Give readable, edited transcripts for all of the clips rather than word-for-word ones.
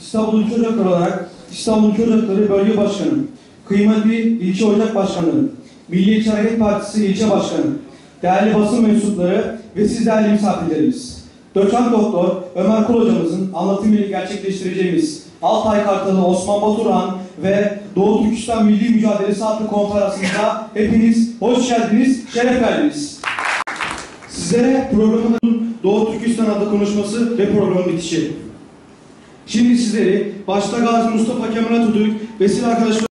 İstanbul Ülke Ocakları olarak İstanbul Ülke Ocakları Bölge Başkanı, kıymetli İlçe Ocak Başkanı, Milliyetçi Hareket Partisi İlçe Başkanı, değerli basın mensupları ve siz değerli misafirlerimiz. Doçent Doktor Ömer Kul hocamızın anlatımıyla gerçekleştireceğimiz Altay Kartalı, Osman Baturhan ve Doğu Türkistan Milli Mücadelesi adlı konferansımıza hepiniz hoş geldiniz, şeref verdiniz. Sizlere programın Doğu Türkistan adlı konuşması ve programın bitişi. Şimdi sizleri başta Gazi Mustafa Kemal Atatürk ve silah arkadaşlar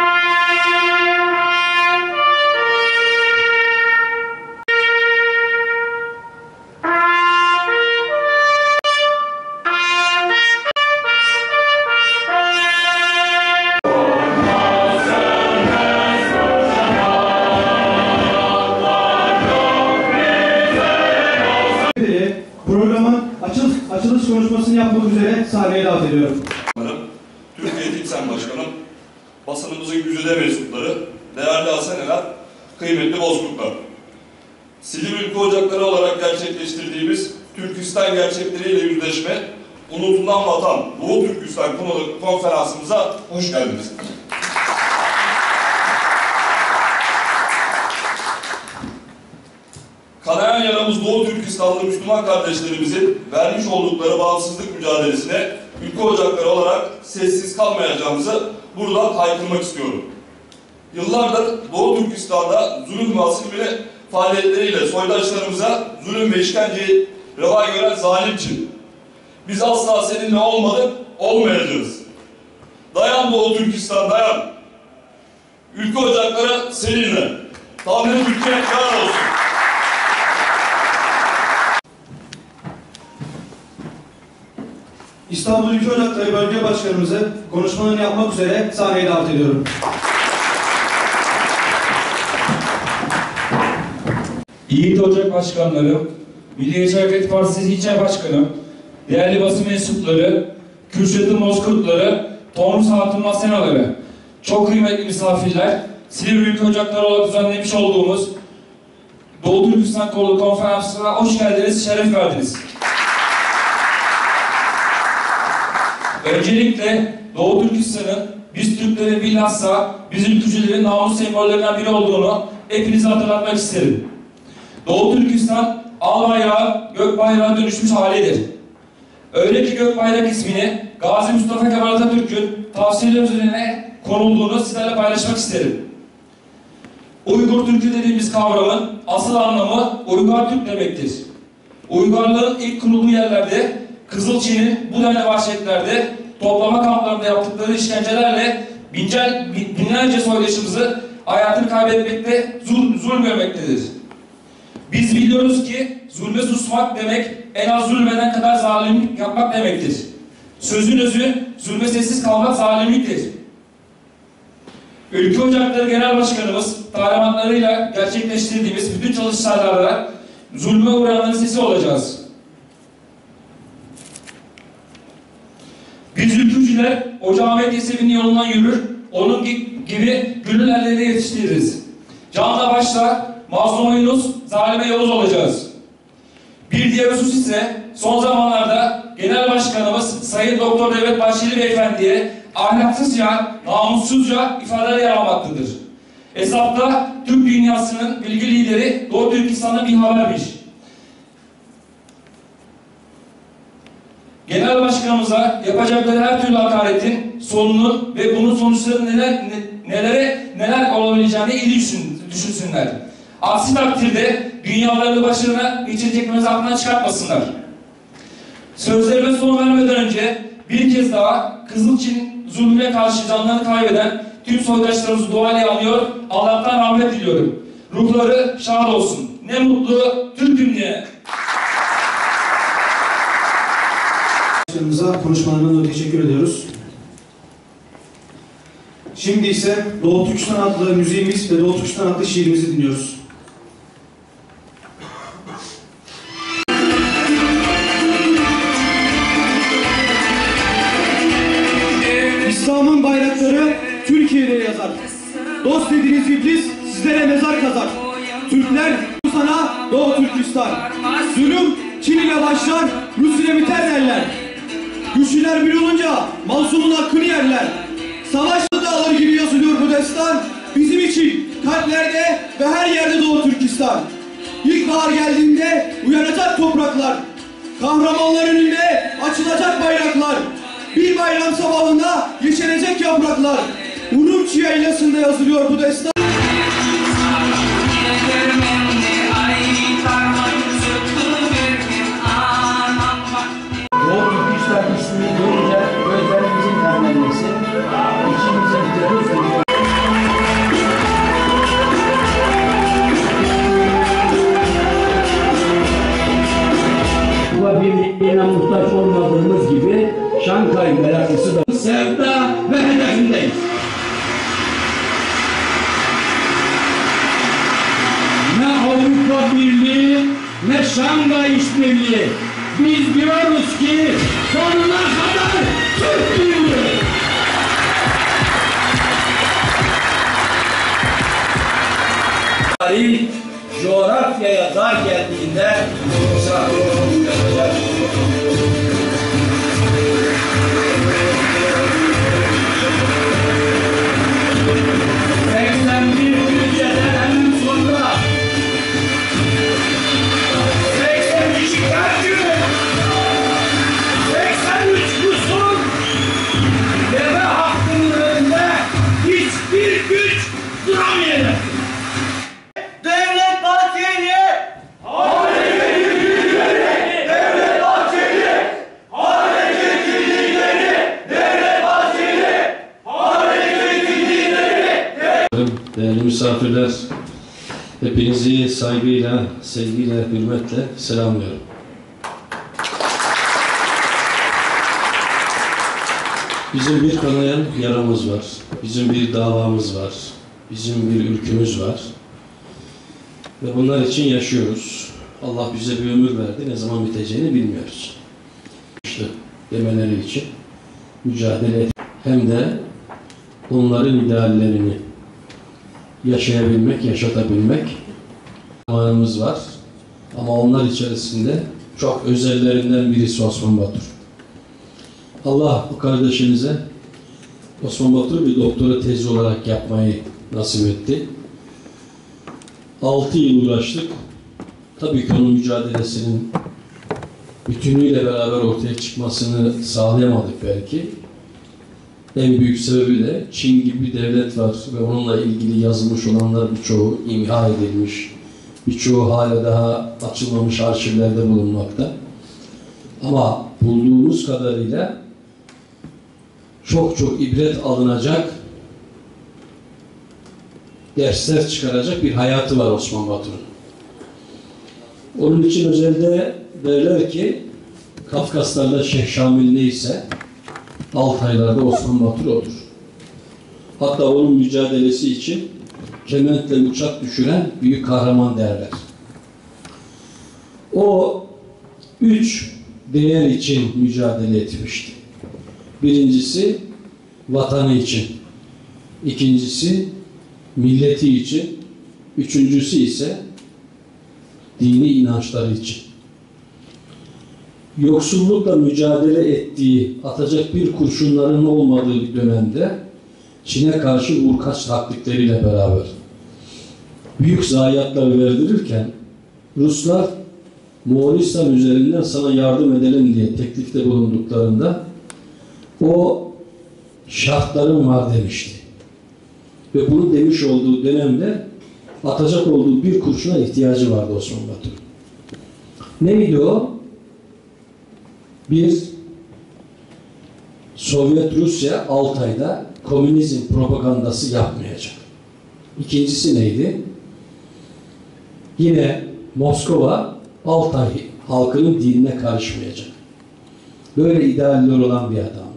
programın açılış konuşmasını yapmak üzere sahneye davet ediyorum. Türkiye Tipsen Başkanım, basınımızın güzide mensupları, değerli haseneler, kıymetli bozkurtlar. Silivri Ülke Ocakları olarak gerçekleştirdiğimiz Türkistan gerçekleriyle yüzleşme, unutulan vatan, Doğu Türkistan konferansımıza hoş geldiniz. Kanayan yaramız Doğu Türkistanlı Müslüman kardeşlerimizin vermiş oldukları bağımsızlık mücadelesine ülke ocakları olarak sessiz kalmayacağımızı buradan haykırmak istiyorum. Yıllardır Doğu Türkistan'da zulüm ve asimile faaliyetleriyle soydaşlarımıza zulüm ve işkenceyi reva gören zalimçi. Biz asla seninle olmadık, olmayacağız. Dayan Doğu Türkistan, dayan. Ülke ocakları seninle. Tanrı Türkiye kâr olsun. İstanbul Ülke Ocakları Bölge Başkanımızı konuşmalarını yapmak üzere sahneye davet ediyorum. Yiğit Ocak Başkanlarım, Milliyetçi Hareket Partisi İlçe Başkanım, değerli basın mensupları, Kürşat'ın bozkurtları, Tonrus Hatun Masenaları, çok kıymetli misafirler, Silivri Ülke Ocakları olarak düzenlemiş olduğumuz Doğu Türkistan Kolu Konferansı'na hoş geldiniz, şeref verdiniz. Öncelikle Doğu Türkistan'ın biz Türklerin bilhassa biz ülkücülerin namus sembollerinden biri olduğunu hepinize hatırlatmak isterim. Doğu Türkistan al bayrağı gök bayrağı dönüşmüş halidir. Öyle ki gök bayrak ismini Gazi Mustafa Kemal Atatürk'ün tavsiyeleri üzerine konulduğunu sizlerle paylaşmak isterim. Uygur Türkü dediğimiz kavramın asıl anlamı Uygar Türk demektir. Uygarlığın ilk kurulduğu yerlerde Kızılçin'in bu denli vahşetlerde toplama kamplarında yaptıkları işkencelerle binlerce soydaşımızı hayatını kaybetmekte, zulmürmektedir. Biz biliyoruz ki zulme susmak demek en az zulmeden kadar zalimlik yapmak demektir. Sözün özü zulme sessiz kalmak zalimliktir. Ülke Ocakları Genel Başkanımız talimatlarıyla gerçekleştirdiğimiz bütün çalışmalarda zulme uğrayanların sesi olacağız. Biz ülkücüler Hoca Ahmet Yesevi'nin yolundan yürür, onun gibi gönül elleri yetiştiririz. Canla başla, mazluma Yunus, zalime Yavuz olacağız. Bir diğer husus ise son zamanlarda Genel Başkanımız Sayın Doktor Devlet Bahçeli Beyefendi'ye ahlaksızca, namussuzca ifadeler yer almaktadır. Hesapta Türk dünyasının bilgi lideri Doğu Türkistan'da bir habermiş. Genel Başkanımıza yapacakları her türlü hakaretin sonunun ve bunun sonuçlarının neler olabileceğini iyi düşünsünler. Aksi takdirde dünyalarını başlarına geçireceklerimizi aklından çıkartmasınlar. Sözlerime son vermeden önce bir kez daha Kızılçin zulmüne karşı canlarını kaybeden tüm soydaşlarımızı duayla anıyor, Allah'tan rahmet diliyorum. Ruhları şad olsun. Ne mutlu Türk'üm diye. Başkanımıza konuşmalarından dolayı teşekkür ediyoruz. Şimdi ise Doğu Türkistan adlı müziğimiz ve Doğu Türkistan adlı şiirimizi dinliyoruz. İslam'ın bayrakları Türkiye'de yazar. Dost dediğiniz iblis sizlere mezar kazar. Türkler sana Doğu Türkistan. Zulüm Çin ile başlar, Rus ile biter derler. Güçlüler bir olunca mazlumun hakkını yerler. Savaşta dağları gibi yazılıyor bu destan. Bizim için kalplerde ve her yerde Doğu Türkistan. İlkbahar geldiğinde uyanacak topraklar. Kahramanlar önünde açılacak bayraklar. Bir bayram sabahında yeşerecek yapraklar. Urumçi yaylasında yazılıyor bu destan. Doğu Türkistan ismini duyunca gözlerimizin nemlenmesi, içimizin huzur duyuyor. Bu birliğine muhtaç olmadığımız gibi Şankay meraklısı da sevda ve hedefindeyiz. Ne Avrupa Birliği ne Şangay İşbirliği. Biz diyoruz ki sonuna kadar Türk Birliği. Tarih coğrafyaya dar geldiğinde misafir olacak. Değerli misafirler, hepinizi saygıyla, sevgiyle, hürmetle selamlıyorum. Bizim bir kanayan yaramız var, bizim bir davamız var, bizim bir ülkümüz var ve bunlar için yaşıyoruz. Allah bize bir ömür verdi, ne zaman biteceğini bilmiyoruz. İşte demeleri için mücadele et, hem de onların ideallerini yaşayabilmek, yaşatabilmek zamanımız var. Ama onlar içerisinde çok özellerinden birisi Osman Batur. Allah bu kardeşinize Osman Batur'u bir doktora tezi olarak yapmayı nasip etti. 6 yıl uğraştık. Tabii ki onun mücadelesinin bütünüyle beraber ortaya çıkmasını sağlayamadık belki. En büyük sebebi de Çin gibi bir devlet var ve onunla ilgili yazılmış olanlar birçoğu imha edilmiş, birçoğu hala daha açılmamış arşivlerde bulunmakta. Ama bulduğumuz kadarıyla çok ibret alınacak, dersler çıkaracak bir hayatı var Osman Batur'un. Onun için özelde derler ki Kafkaslar'da Şeyh Şamil neyse Altaylar'da Osman Batur odur. Hatta onun mücadelesi için kementle uçak düşüren büyük kahraman derler. O 3 değer için mücadele etmişti. Birincisi vatanı için, ikincisi milleti için, üçüncüsü ise dini inançları için. Yoksullukla mücadele ettiği, atacak bir kurşunların olmadığı bir dönemde Çin'e karşı vurkaç taktikleriyle beraber büyük zayiatlar verdirirken Ruslar Moğolistan üzerinden sana yardım edelim diye teklifte bulunduklarında o şartlarım var demişti. Ve bunu demiş olduğu dönemde atacak olduğu bir kurşuna ihtiyacı vardı Osman Batur. Neydi o? Bir, Sovyet Rusya Altay'da komünizm propagandası yapmayacak. İkincisi neydi? Yine Moskova Altay halkının dinine karışmayacak. Böyle idealler olan bir adam.